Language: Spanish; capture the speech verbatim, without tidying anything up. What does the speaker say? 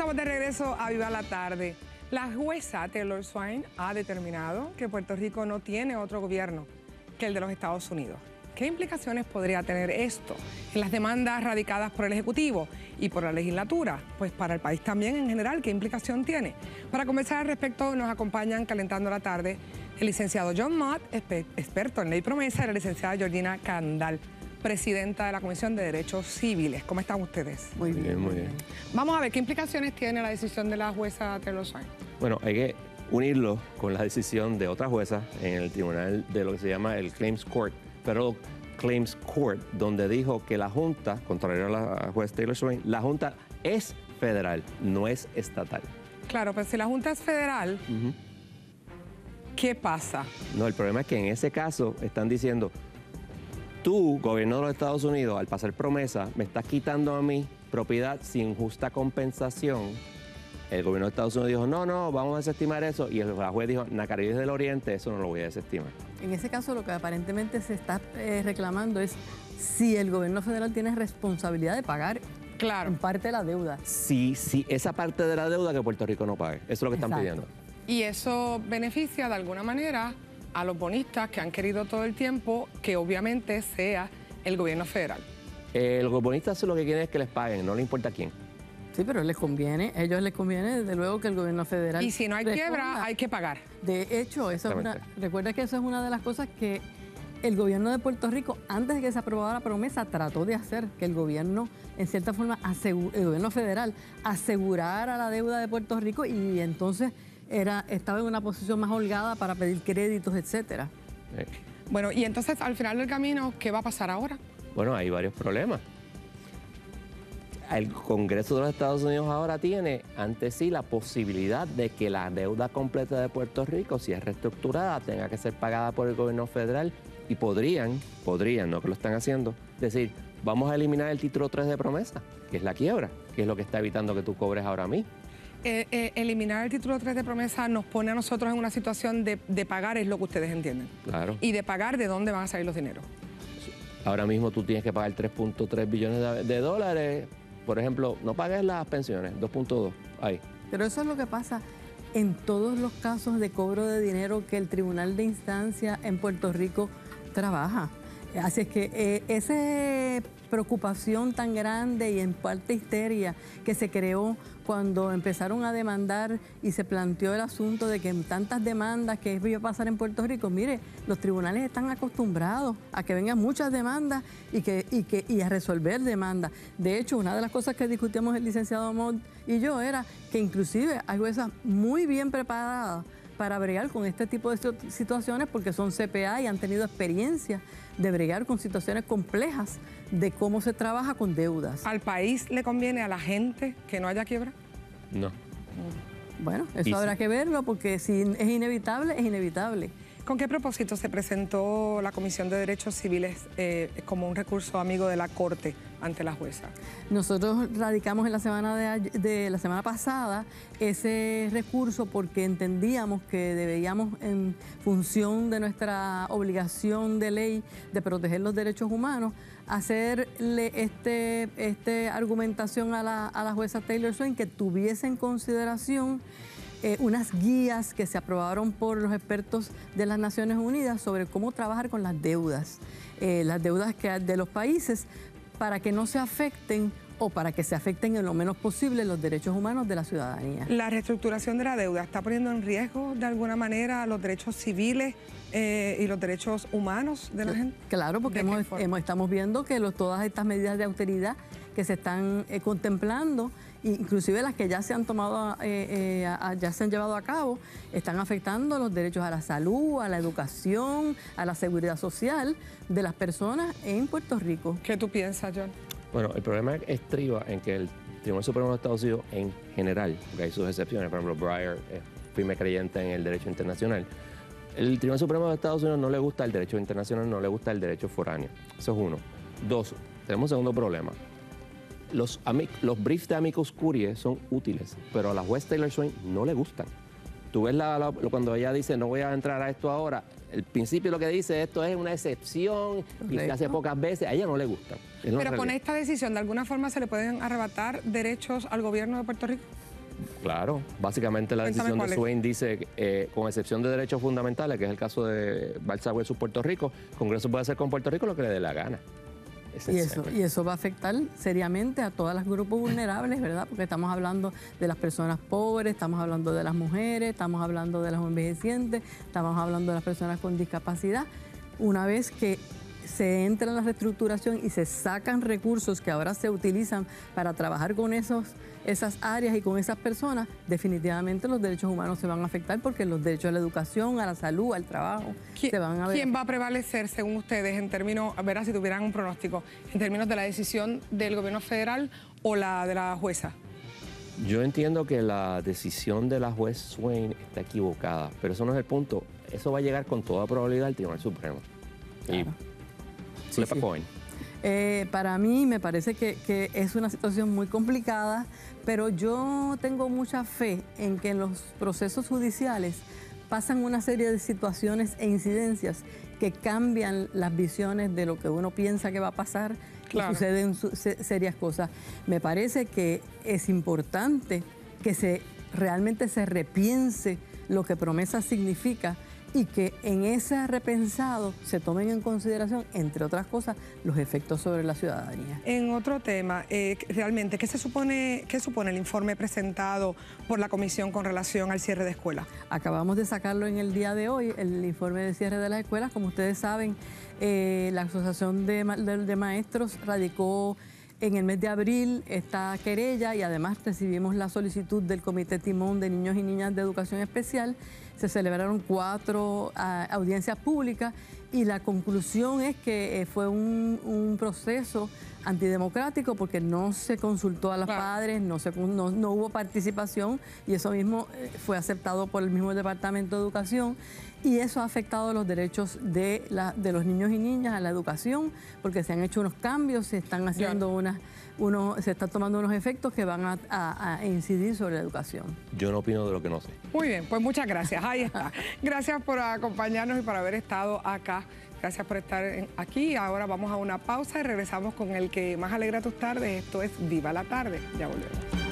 estamos de regreso a Viva la Tarde. La jueza Taylor Swain ha determinado que Puerto Rico no tiene otro gobierno que el de los Estados Unidos. ¿Qué implicaciones podría tener esto en las demandas radicadas por el Ejecutivo y por la legislatura? Pues para el país también en general, ¿qué implicación tiene? Para conversar al respecto nos acompañan calentando la tarde el licenciado John Mott, experto en ley promesa, y la licenciada Georgina Candal, presidenta de la Comisión de Derechos Civiles. ¿Cómo están ustedes? Muy bien, muy bien. Vamos a ver, ¿qué implicaciones tiene la decisión de la jueza Taylor Swain? Bueno, hay que unirlo con la decisión de otra jueza en el tribunal de lo que se llama el Claims Court, Federal Claims Court, donde dijo que la Junta, contrario a la jueza Taylor Swain, la Junta es federal, no es estatal. Claro, pero si la Junta es federal, Uh-huh. ¿qué pasa? No, el problema es que en ese caso están diciendo, tú, gobierno de los Estados Unidos, al pasar promesa, me estás quitando a mí propiedad sin justa compensación. El gobierno de Estados Unidos dijo, no, no, vamos a desestimar eso. Y el juez dijo, Nacarí del Oriente, eso no lo voy a desestimar. En ese caso, lo que aparentemente se está eh, reclamando es si el gobierno federal tiene responsabilidad de pagar Claro. en parte la deuda. Sí, sí, esa parte de la deuda que Puerto Rico no pague. Eso es lo que están Exacto. pidiendo. Y eso beneficia de alguna manera a los bonistas que han querido todo el tiempo que obviamente sea el gobierno federal. Eh, los bonistas lo que quieren es que les paguen, no le importa quién. Sí, pero les conviene, a ellos les conviene desde luego que el gobierno federal... Y si no hay responda. quiebra, hay que pagar. De hecho, eso es una, Exactamente. recuerda que eso es una de las cosas que el gobierno de Puerto Rico, antes de que se aprobara la promesa, trató de hacer que el gobierno, en cierta forma, asegu- el gobierno federal asegurara la deuda de Puerto Rico y entonces era, estaba en una posición más holgada para pedir créditos, etcétera. Eh, Bueno, y entonces al final del camino, ¿qué va a pasar ahora? Bueno, hay varios problemas. El Congreso de los Estados Unidos ahora tiene ante sí la posibilidad de que la deuda completa de Puerto Rico, si es reestructurada, tenga que ser pagada por el gobierno federal y podrían, podrían, no que lo están haciendo, decir, vamos a eliminar el título tres de promesa, que es la quiebra, que es lo que está evitando que tú cobres ahora a mí. Eh, eh, eliminar el título tres de promesa nos pone a nosotros en una situación de, de pagar, es lo que ustedes entienden. Claro. Y de pagar de dónde van a salir los dineros. Ahora mismo tú tienes que pagar tres punto tres billones de, de dólares. Por ejemplo, no pagues las pensiones, dos punto dos, ahí. Pero eso es lo que pasa en todos los casos de cobro de dinero que el Tribunal de Instancia en Puerto Rico trabaja. Así es que eh, esa preocupación tan grande y en parte histeria que se creó cuando empezaron a demandar y se planteó el asunto de que en tantas demandas que iba a pasar en Puerto Rico, mire, los tribunales están acostumbrados a que vengan muchas demandas y, que, y, que, y a resolver demandas. De hecho, una de las cosas que discutíamos el licenciado Mott y yo era que inclusive hay juezas muy bien preparadas para bregar con este tipo de situaciones porque son C P A y han tenido experiencia de bregar con situaciones complejas de cómo se trabaja con deudas. ¿Al país le conviene a la gente que no haya quiebra? No. Bueno, eso Y habrá si- que verlo porque si es inevitable, es inevitable. ¿Con qué propósito se presentó la Comisión de Derechos Civiles eh, como un recurso amigo de la Corte ante la jueza? Nosotros radicamos en la semana de, ay- de la semana pasada ese recurso porque entendíamos que debíamos, en función de nuestra obligación de ley de proteger los derechos humanos, hacerle este, este argumentación a la, a la jueza Taylor Swain que tuviese en consideración Eh, unas guías que se aprobaron por los expertos de las Naciones Unidas sobre cómo trabajar con las deudas, eh, las deudas que hay de los países para que no se afecten o para que se afecten en lo menos posible los derechos humanos de la ciudadanía. ¿La reestructuración de la deuda está poniendo en riesgo de alguna manera los derechos civiles eh, y los derechos humanos de la gente? Claro, porque ¿De qué hemos, forma? hemos- estamos viendo que los- todas estas medidas de austeridad que se están eh, contemplando, inclusive las que ya se han tomado, eh, eh, a- ya se han llevado a cabo, están afectando los derechos a la salud, a la educación, a la seguridad social de las personas en Puerto Rico. ¿Qué tú piensas, John? Bueno, el problema estriba en que el Tribunal Supremo de Estados Unidos en general, porque hay sus excepciones, por ejemplo, Breyer es firme creyente en el derecho internacional. El Tribunal Supremo de Estados Unidos no le gusta el derecho internacional, no le gusta el derecho foráneo. Eso es uno. Dos, tenemos un segundo problema. Los, ami- los briefs de amicus curiae son útiles, pero a la juez Taylor Swain no le gustan. Tú ves la, la- cuando ella dice no voy a entrar a esto ahora, el principio lo que dice esto es una excepción y se hace pocas veces, a ella no le gusta. Es una Pero con realidad. esta decisión, ¿de alguna forma se le pueden arrebatar derechos al gobierno de Puerto Rico? Claro, básicamente la Cuéntame decisión de cuál es. Swain dice, eh, con excepción de derechos fundamentales, que es el caso de Balsa versus Puerto Rico, el Congreso puede hacer con Puerto Rico lo que le dé la gana. Y eso, y eso va a afectar seriamente a todos los grupos vulnerables, ¿verdad? Porque estamos hablando de las personas pobres, estamos hablando de las mujeres, estamos hablando de los envejecientes, estamos hablando de las personas con discapacidad. Una vez que se entra en la reestructuración y se sacan recursos que ahora se utilizan para trabajar con esos, esas áreas y con esas personas, definitivamente los derechos humanos se van a afectar porque los derechos a la educación, a la salud, al trabajo, se van a ver. ¿Quién va a prevalecer, según ustedes, en términos, a ver si tuvieran un pronóstico, en términos de la decisión del gobierno federal o la de la jueza? Yo entiendo que la decisión de la juez Swain está equivocada, pero eso no es el punto. Eso va a llegar con toda probabilidad al Tribunal Supremo. Claro. Y Sí, flip a sí. coin. Eh, para mí me parece que, que es una situación muy complicada, pero yo tengo mucha fe en que en los procesos judiciales pasan una serie de situaciones e incidencias que cambian las visiones de lo que uno piensa que va a pasar. Claro. Y suceden su- se- serias cosas. Me parece que es importante que se realmente se repiense lo que promesa significa y que en ese repensado se tomen en consideración, entre otras cosas, los efectos sobre la ciudadanía. En otro tema, eh, realmente, ¿qué se supone, qué supone el informe presentado por la comisión con relación al cierre de escuelas? Acabamos de sacarlo en el día de hoy, el informe de cierre de las escuelas. Como ustedes saben, eh, la Asociación de, Ma- de- de Maestros radicó en el mes de abril esta querella y además recibimos la solicitud del Comité Timón de Niños y Niñas de Educación Especial. Se celebraron cuatro ah, audiencias públicas y la conclusión es que eh, fue un, un proceso antidemocrático porque no se consultó a los Claro. padres, no, se, no, no hubo participación y eso mismo eh, fue aceptado por el mismo Departamento de Educación y eso ha afectado los derechos de, la, de los niños y niñas a la educación porque se han hecho unos cambios, se están haciendo unas, uno, se están tomando unos efectos que van a, a- a incidir sobre la educación. Yo no opino de lo que no sé. Muy bien, pues muchas gracias. Ahí está. Gracias por acompañarnos y por haber estado acá. Gracias por estar en- aquí. Ahora vamos a una pausa y regresamos con el que más alegra tus tardes. Esto es Viva la Tarde. Ya volvemos.